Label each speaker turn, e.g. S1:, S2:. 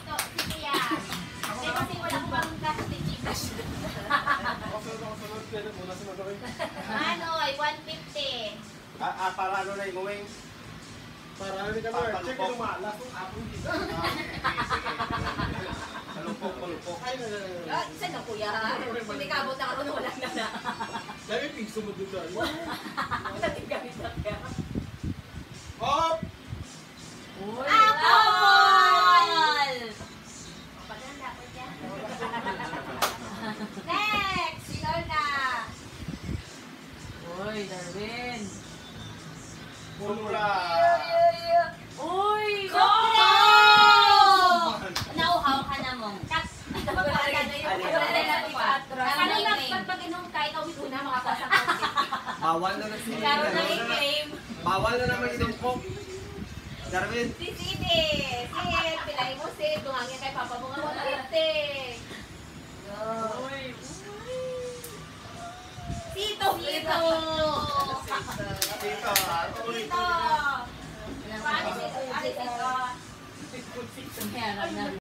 S1: Tito, si Kuya. Kasi wala ko bang kasitigas. Ano, ay 150.
S2: Para ano na yung uwing?
S3: Para ano ka Lord? Check yung malas.
S2: Kalupok.
S3: Ay,
S1: Isa na Kuya. Hindi ka abot na karoon wala na.
S3: lagi pig sumudod doon.
S1: Natigawin na kaya.
S3: Hop!
S1: Apple! Paganda ko dyan. Next! Sino na?
S4: Uy, Darwin.
S2: Mula.
S4: Uy!
S1: Coco!
S4: Nauhaw ka na mo.
S1: Kanina pag-inom ka, ikaw una makapasang konti.
S2: Bawal na na sila.
S4: Karoon na i-claim.
S2: Bawal na naman inom ko. Darwin.
S1: Si Sidi! Sid! Pilay mo Sid! Tumangin kay Papa mo nga 150!
S4: Uy!
S1: Tito! Tito!
S2: Dito.
S1: Tito! Paano si Tito?
S4: Kaya na